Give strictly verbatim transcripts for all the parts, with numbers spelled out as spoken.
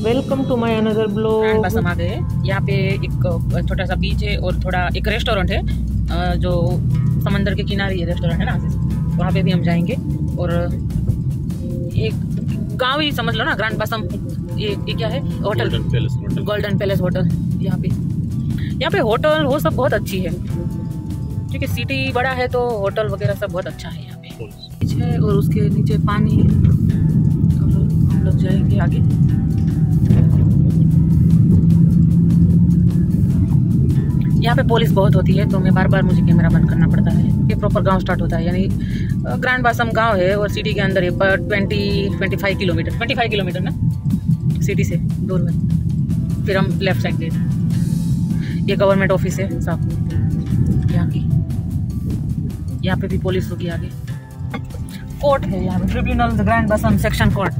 Welcome to my another blog. बस हम आ गए। यहाँ पे एक छोटा सा बीच है और थोड़ा एक रेस्टोरेंट है जो समंदर के किनारे ये रेस्टोरेंट है ना, वहाँ पे भी हम जाएंगे। और एक गांव ही समझ लो ना, ग्रैंड बासम। ये ये क्या है? Hotel, golden palace hotel. यहाँ पे यहाँ पे होटल वो सब बहुत अच्छी है, क्योंकि सिटी बड़ा है तो होटल वगैरह सब बहुत अच्छा है यहाँ पे। बीच है और उसके नीचे पानी है। हम लोग जाएंगे आगे। यहाँ पे पुलिस बहुत होती है तो मैं बार बार मुझे कैमरा बंद करना पड़ता है। ये प्रॉपर गांव स्टार्ट होता है, यानी ग्रैंड बासम गांव है और सिटी के अंदर है, पर twenty twenty five kilometre twenty five kilometre ना सिटी से दूर में। फिर हम लेफ्ट साइड गए। ये गवर्नमेंट ऑफिस है साहब यहाँ की। यहाँ पे भी पुलिस होगी आगे। कोर्ट है यहाँ पे, tribunal grand Bassam section court.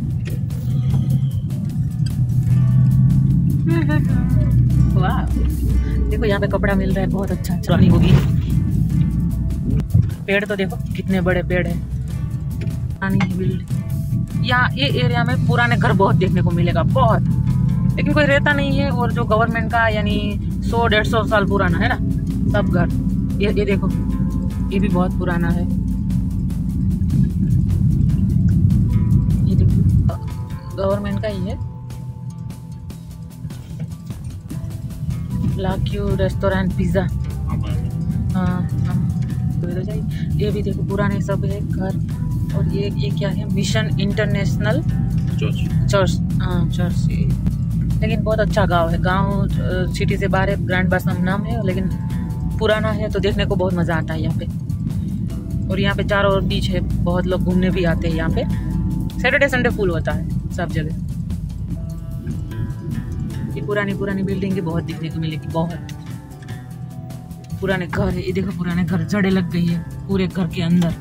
वाह, देखो यहाँ पे कपड़ा मिल रहा है, बहुत अच्छा अच्छा होगी। पेड़ तो देखो कितने बड़े पेड़ है। यहाँ ये एरिया में पुराने घर बहुत देखने को मिलेगा, बहुत, लेकिन कोई रहता नहीं है। और जो गवर्नमेंट का यानी सौ डेढ़ सौ साल पुराना है ना सब घर। ये ये देखो, ये भी बहुत पुराना है। ये देखो गवर्नमेंट का ही है। लाक्यू रेस्टोरेंट पिज्जा। हाँ हाँ, ये भी देखो पुराने सब है घर। और ये ये क्या है? Mission international church. हाँ चर्च। लेकिन बहुत अच्छा गांव है। गांव सिटी से बाहर है, ग्रैंड बासम नाम है, लेकिन पुराना है तो देखने को बहुत मज़ा आता है यहाँ पे। और यहाँ पे चारों ओर बीच है, बहुत लोग घूमने भी आते हैं यहाँ पे। सैटरडे संडे फुल होता है सब जगह। ये पुरानी पुरानी बिल्डिंग की बहुत दिखने को मिलेगी, बहुत पुराने घर है। ये देखो पुराने घर, जड़ें लग गई है पूरे घर के अंदर।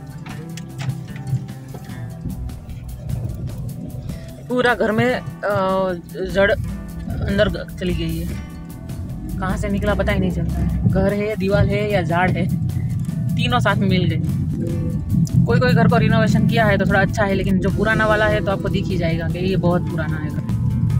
पूरा घर में जड़ अंदर चली गई है, कहाँ से निकला पता ही नहीं चलता है। घर है, दीवार है या झाड़ है, तीनों साथ में मिल गए। कोई कोई घर को रिनोवेशन किया है तो थोड़ा अच्छा है, लेकिन जो पुराना वाला है तो आपको दिख ही जाएगा कि ये बहुत पुराना है घर।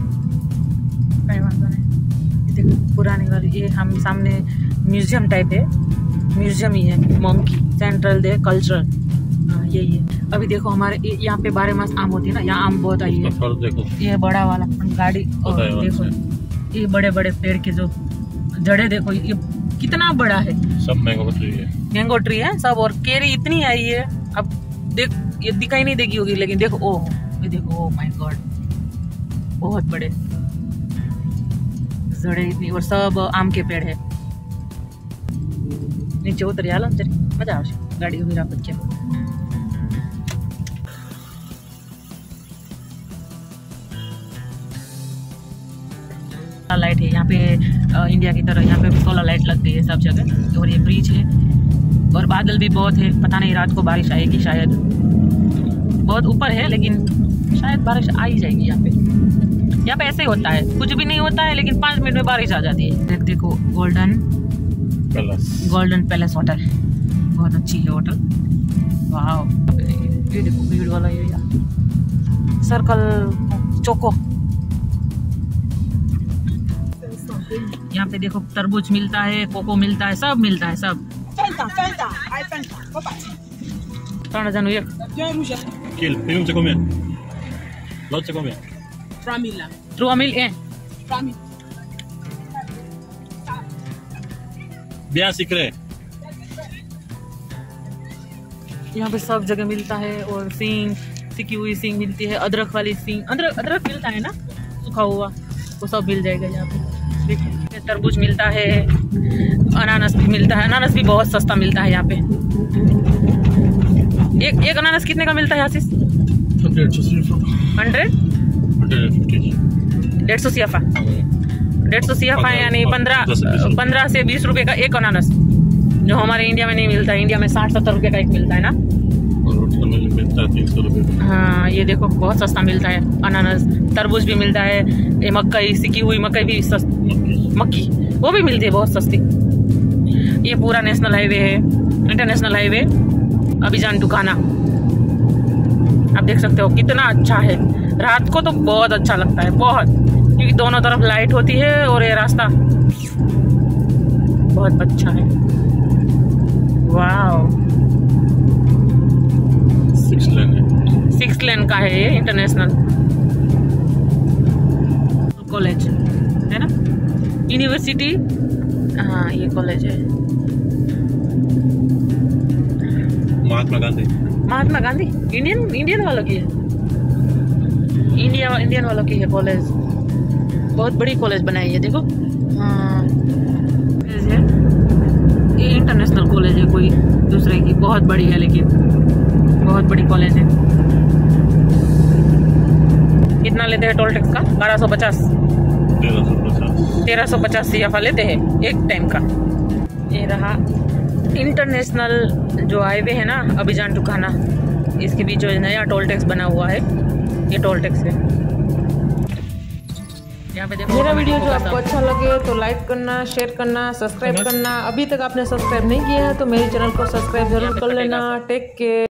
देखो पुरानी वाली, ये हम सामने म्यूजियम टाइप है, म्यूजियम ही है। मंकी सेंट्रल दे कल्चरल, हाँ यही है। अभी देखो हमारे यहाँ पे बारह मास आम होती है ना, यहाँ आम बहुत आई है। देखो ये बड़ा वाला गाड़ी, और देखो ये बड़े बड़े पेड़ के जो जड़े देखो, ये कितना बड़ा है। सब मैंगो ट्री है, मैंगो ट्री है सब। और केरी इतनी आई है, अब देख ये दिखाई नहीं देगी होगी, लेकिन देखो ओह, ये देखो, ओह माय गॉड, बहुत बड़े जड़े इतनी। और सब आम के पेड़ है। नीचे उतर आलो चल, मजा आवशे गाड़ी उभी राखत के। लाइट है यहाँ पे, इंडिया की तरह यहाँ पे सोलर लाइट लग गई है सब जगह। और ये ब्रिज है और बादल भी बहुत है, पता नहीं रात को बारिश आएगी शायद। बहुत ऊपर है लेकिन शायद बारिश आ ही जाएगी यहाँ पे। यहाँ पे ऐसे ही होता है, कुछ भी नहीं होता है लेकिन पाँच मिनट में बारिश आ जाती है। देख देखो golden palace, golden palace hotel, बहुत अच्छी है होटल। वाह, ये देखो भीड़ वाला एरिया, सर्कल चोको। यहाँ पे देखो तरबूज मिलता है, कोको मिलता है, सब मिलता है सब। यहाँ पे सब जगह मिलता है। और सींग, सिकी हुई सींग मिलती है, अदरक वाली सींग, अदरक अदरक मिलता है ना सूखा हुआ, वो सब मिल जाएगा यहाँ पे। देखिए तरबूज मिलता है, अनानास भी मिलता है। अनानास भी बहुत सस्ता मिलता है यहाँ पे। एक एक अनानास कितने का मिलता है आशीष? हंड्रेड डेढ़ सौ सियाफा, डेढ़ सौ सियाफा यानी पंद्रह पंद्रह से बीस रुपए का एक अनानास, जो हमारे इंडिया में नहीं मिलता है। इंडिया में साठ सत्तर रुपए का एक मिलता है ना। हाँ ये देखो बहुत सस्ता मिलता है अनानास। तरबूज भी मिलता है, ये मकई, सिकी हुई मकई भी सस्ती, मक्की वो भी मिलती है बहुत सस्ती। ये पूरा नेशनल हाईवे है, इंटरनेशनल हाईवे अभिजान दुकाना। आप देख सकते हो कितना अच्छा है। रात को तो बहुत अच्छा लगता है, बहुत, क्योंकि दोनों तरफ लाइट होती है और ये रास्ता बहुत अच्छा है। वाह, सिक्स लेन है, सिक्स लेन का है ये इंटरनेशनल कॉलेज है ना, यूनिवर्सिटी। हाँ ये कॉलेज है महात्मा गांधी। महात्मा गांधी इंडियन इंडियन वालों की है, इंडिया इंडियन वालों की है कॉलेज। बहुत बड़ी कॉलेज बनाई है देखो। हाँ ये ये इंटरनेशनल कॉलेज है, कोई दूसरे की, बहुत बड़ी है, लेकिन बहुत बड़ी कॉलेज है। कितना लेते हैं टोल टैक्स का? बारह सौ पचास तेरह सौ पचास तेरह सौ पचास सीएफा लेते हैं एक टाइम का। ये रहा इंटरनेशनल जो हाईवे है ना, अभिजान टुकाना, इसके बीच जो नया टोल टैक्स बना हुआ है, ये टोल टैक्स है। यहाँ पे देखो। मेरा वीडियो जो आपको अच्छा लगे तो लाइक करना, शेयर करना, सब्सक्राइब करना। अभी तक आपने सब्सक्राइब नहीं किया है तो मेरे चैनल को सब्सक्राइब जरूर कर लेना। Take care.